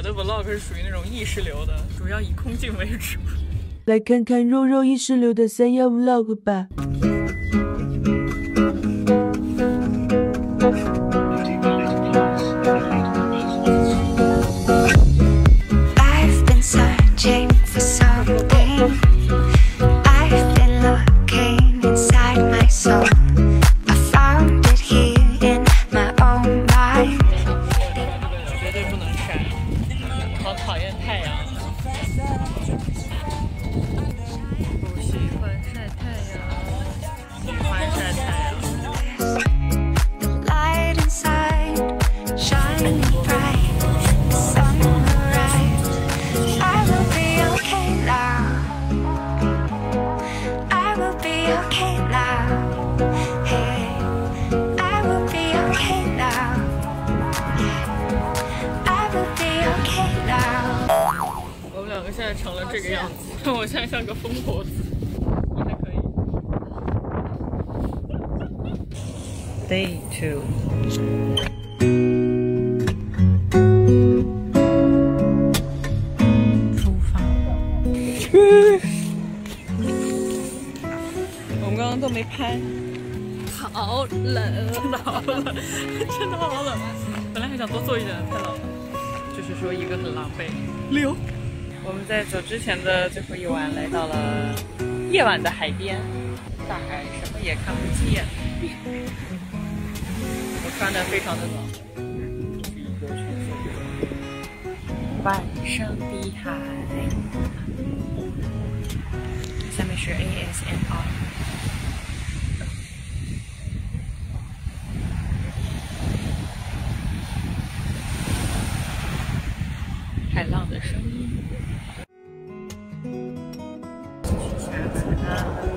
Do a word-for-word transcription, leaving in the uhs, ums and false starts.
的 vlog 是属于那种意识流的，主要以空镜为主。 来看看肉肉意识流的三幺 vlog 吧。 I've been searching for something. I've been looking inside my soul. I found it here in my own mind. 绝对不能晒，好讨厌太阳。不喜欢晒太阳，喜欢晒太阳。 The light inside shining bright. The sun will rise. I will be okay now. I will be okay now. Hey, I will be okay now. I will be okay now. 我们两个现在成了这个样子，我现在像个疯婆子。你还可以。Day two。出发。我们刚刚都没拍。好冷，好冷，真的好冷。本来还想多做一点，太冷了。就是说一个很狼狈。溜。我们在走之前的最后一晚来到了夜晚的海边，大海什么也看不见。我穿的非常的暖和，这是一个全色的晚上的海。下面是 A S M R。海浪的声音。下船了。